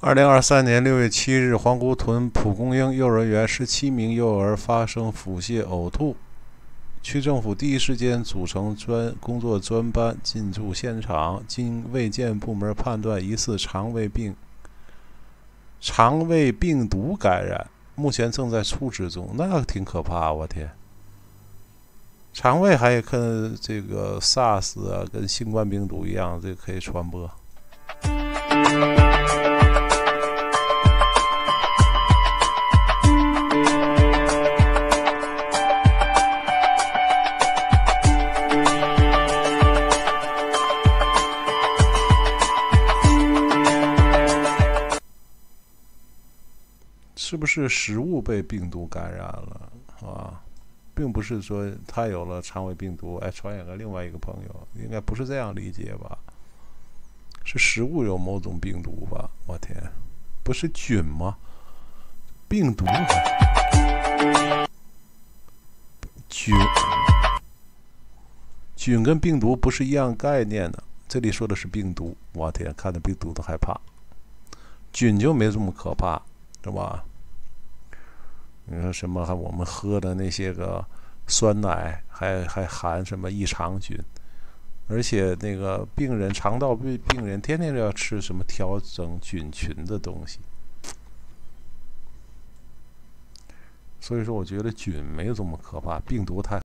2023年6月7日，皇姑屯蒲公英幼儿园17名幼儿发生腹泻、呕吐，区政府第一时间组成工作专班进驻现场，经卫健部门判断疑似肠胃病毒感染，目前正在处置中。那挺可怕，我天！肠胃还跟这个 SARS 啊，跟新冠病毒一样，这个可以传播。是不是食物被病毒感染了啊？并不是说他有了肠胃病毒，传染给另外一个朋友，应该不是这样理解吧？是食物有某种病毒吧？我天，不是菌吗？病毒，菌跟病毒不是一样概念的。这里说的是病毒，我天，看到病毒都害怕，菌就没这么可怕，是吧？你说什么？我们喝的那些个酸奶还含什么异常菌？而且那个肠道病人天天都要吃什么调整菌群的东西。所以说，我觉得菌没有这么可怕，病毒太